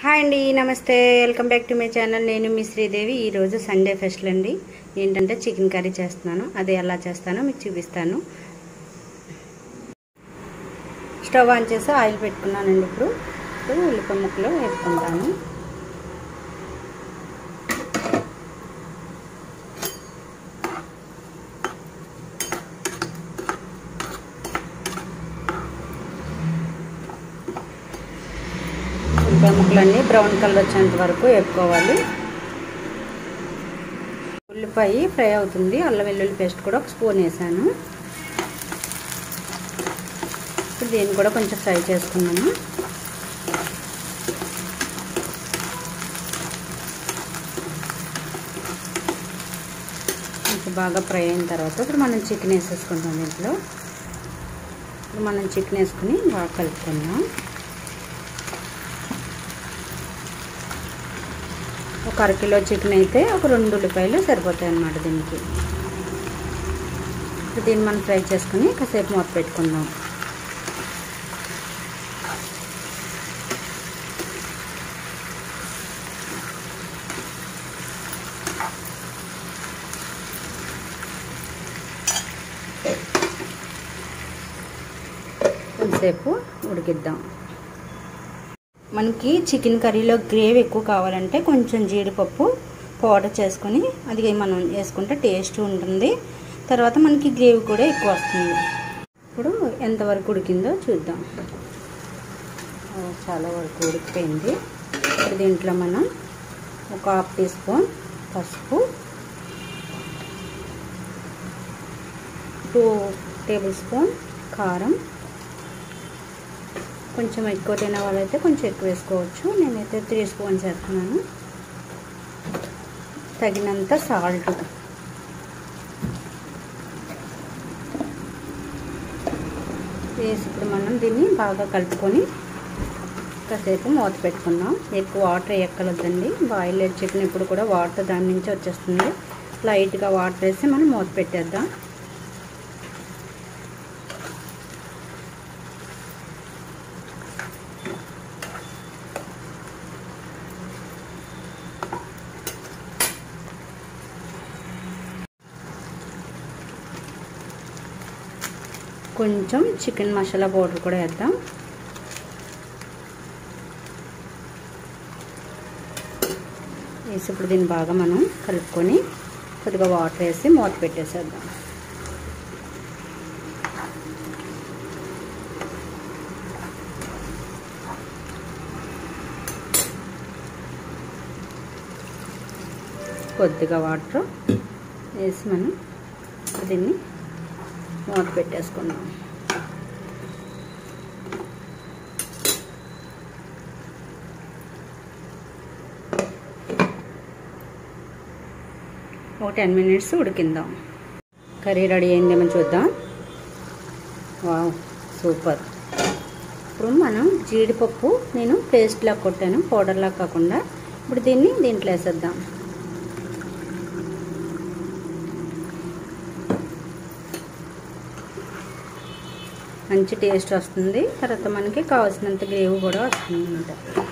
Hi అండి, నమస్తే. Welcome back to my channel. నేను మీ శ్రీదేవి. ఈరోజు సండే ఫెస్టివల్ అండి. ఏంటంటే చికెన్ కర్రీ చేస్తున్నాను. అది ఎలా చేస్తానో మీకు చూపిస్తాను. స్టవ్ ఆన్ చేసి ఆయిల్ పెట్టుకున్నానండి. ఇప్పుడు ఉల్లిపాయ ముక్కలు వేసుకుంటాను. ఉల్లిపాయ ముక్కలన్నీ బ్రౌన్ కలర్ వచ్చేంత వరకు వేపుకోవాలి. ఉల్లిపాయ ఫ్రై అవుతుంది. అల్లం వెల్లుల్లి పేస్ట్ కూడా ఒక స్పూన్ వేసాను. ఇప్పుడు దీన్ని కూడా కొంచెం ఫ్రై చేసుకున్నాను. కొంచెం బాగా ఫ్రై అయిన తర్వాత ఇప్పుడు మనం చికెన్ వేసేసుకుంటాం. దీంట్లో ఇప్పుడు మనం చికెన్ వేసుకుని బాగా కలుపుకుందాం. ఒక అరకిలో చికెన్ అయితే ఒక 2 ఉల్లిపాయలు సరిపోతాయి అన్నమాట దీనికి. దీన్ని మనం ఫ్రై చేసుకుని కాసేపు మూత పెట్టుకుందాం. కొంతసేపు ఉడికిద్దాం. మనకి చికెన్ కర్రీలో గ్రేవీ ఎక్కువ కావాలంటే కొంచెం జీడిపప్పు పౌడర్ చేసుకొని అది మనం వేసుకుంటే టేస్ట్ ఉంటుంది. తర్వాత మనకి గ్రేవీ కూడా ఎక్కువ వస్తుంది. ఇప్పుడు ఎంతవరకు ఉడికిందో చూద్దాం. చాలా వరకు ఉడికిపోయింది. ఇప్పుడు దీంట్లో మనం ఒక 1/2 టీ స్పూన్ పసుపు, 2 టేబుల్ స్పూన్ కారం, కొంచెం ఎక్కువ తినే వాళ్ళైతే కొంచెం ఎక్కువ వేసుకోవచ్చు. నేనైతే 3 స్పూన్స్ వేస్తున్నాను. తగినంత సాల్ట్, వేసి ఇప్పుడు మనం దీన్ని బాగా కలుపుకొని కాసేపు మూత పెట్టుకుందాం. ఎక్కువ వాటర్ వేయక్కర్లేదండి. బాయిల్ చికెన్ ఇప్పుడు కూడా వాటర్ దాని నుంచి వచ్చేస్తుంది. లైట్గా వాటర్ వేసి మనం మూత పెట్టేద్దాం. కొంచెం చికెన్ మసాలా పౌడర్ కూడా వేద్దాం. వేసి ఇప్పుడు దీన్ని బాగా మనం కలుపుకొని కొద్దిగా వాటర్ వేసి మూత పెట్టేసేద్దాం. కొద్దిగా వాటర్ వేసి మనం దీన్ని మూత పెట్టేసుకుందాం. ఒక 10 మినిట్స్ ఉడికిందాం. కర్రీ రెడీ అయిందేమో చూద్దాం. Wow, super. ఇప్పుడు మనం జీడిపప్పు నేను పేస్ట్లా కొట్టాను, పౌడర్లా కాకుండా. ఇప్పుడు దీన్ని దీంట్లో వేసేద్దాం. మంచి టేస్ట్ వస్తుంది. తర్వాత మనకి కావాల్సినంత గ్రేవీ కూడా వస్తుంది అన్నమాట.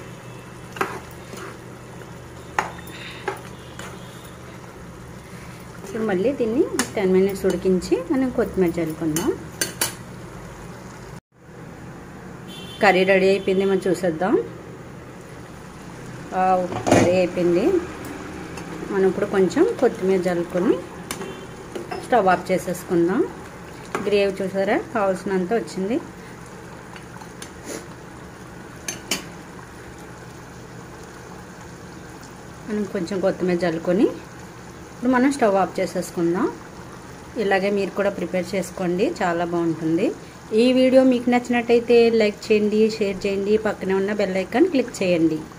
ఇప్పుడు మళ్ళీ దీన్ని 10 మినిట్స్ ఉడికించి మనం కొత్తిమీర చల్లుకుందాం. కర్రీ రెడీ అయిపోయింది. మనం చూసేద్దాం. కర్రీ అయిపోయింది. మనం ఇప్పుడు కొంచెం కొత్తిమీర చల్లుకొని స్టవ్ ఆఫ్ చేసేసుకుందాం. గ్రేవీ చూసారా, కావాల్సినంత వచ్చింది. మనం కొంచెం కొత్తిమీర చల్లుకొని ఇప్పుడు మనం స్టవ్ ఆఫ్ చేసేసుకుందాం. ఇలాగే మీరు కూడా ప్రిపేర్ చేసుకోండి, చాలా బాగుంటుంది. ఈ వీడియో మీకు నచ్చినట్టయితే లైక్ చేయండి, షేర్ చేయండి, పక్కనే ఉన్న బెల్ ఐకాన్ క్లిక్ చేయండి.